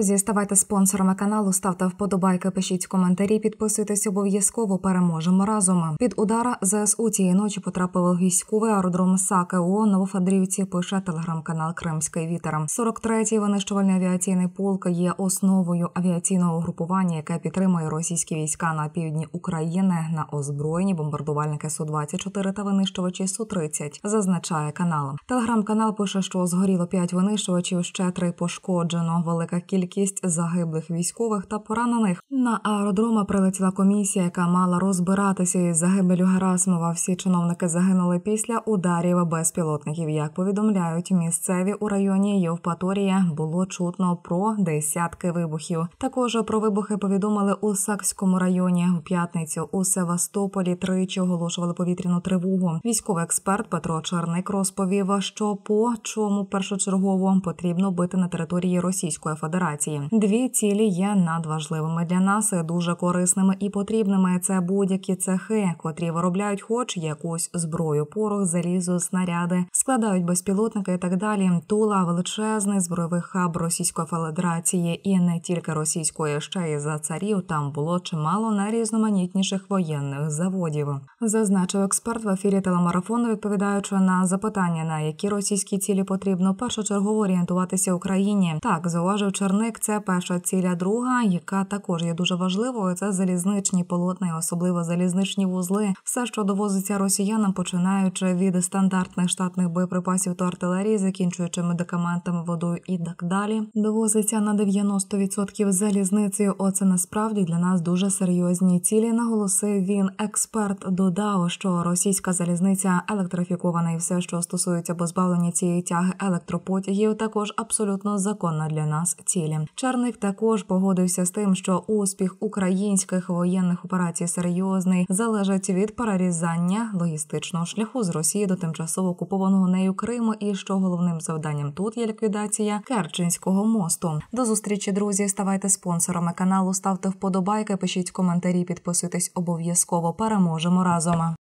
Друзі, ставайте спонсорами каналу, ставте вподобайки, пишіть коментарі, підписуйтесь обов'язково, переможемо разом. Під удар ЗСУ цієї ночі потрапив військовий аеродром Саки у Новофедрівці, пише телеграм-канал «Кримський вітер». 43-й винищувальний авіаційний полк є основою авіаційного угрупування, яке підтримує російські війська на півдні України на озброєні бомбардувальники Су-24 та винищувачі Су-30, зазначає канал. Телеграм-канал пише, що згоріло 5 винищувачів, ще 3 пошкоджено. Велика кількість загиблих військових та поранених. На аеродрома прилетіла комісія, яка мала розбиратися із загибелью Герасимова. Всі чиновники загинули після ударів безпілотників. Як повідомляють місцеві, у районі Євпаторія було чутно про десятки вибухів. Також про вибухи повідомили у Сакському районі. У п'ятницю у Севастополі тричі оголошували повітряну тривогу. Військовий експерт Петро Черник розповів, що по чому першочергово потрібно бити на території Російської Федерації. 2 цілі є надважливими для нас, дуже корисними і потрібними. Це будь-які цехи, котрі виробляють хоч якусь зброю, порох, залізо, снаряди, складають безпілотники і так далі. Тула – величезний збройовий хаб Російської Федерації і не тільки російської, ще й за царів там було чимало найрізноманітніших воєнних заводів. Зазначив експерт в ефірі телемарафону, відповідаючи на запитання, на які російські цілі потрібно першочергово орієнтуватися Україні. Так, зауважив Черник, це перша ціля. Друга, яка також є дуже важливою, це залізничні полотна, особливо залізничні вузли. Все, що довозиться росіянам, починаючи від стандартних штатних боєприпасів та артилерії, закінчуючи медикаментами, водою і так далі, довозиться на 90% залізницею. Оце насправді для нас дуже серйозні цілі, наголосив він. Експерт додав, що російська залізниця електрифікована і все, що стосується позбавлення цієї тяги електропотягів, також абсолютно законна для нас цілі. Черник також погодився з тим, що успіх українських воєнних операцій серйозний, залежить від перерізання логістичного шляху з Росії до тимчасово окупованого нею Криму і що головним завданням тут є ліквідація Керченського мосту. До зустрічі, друзі, ставайте спонсорами каналу, ставте вподобайки, пишіть коментарі, підписуйтесь обов'язково, переможемо разом.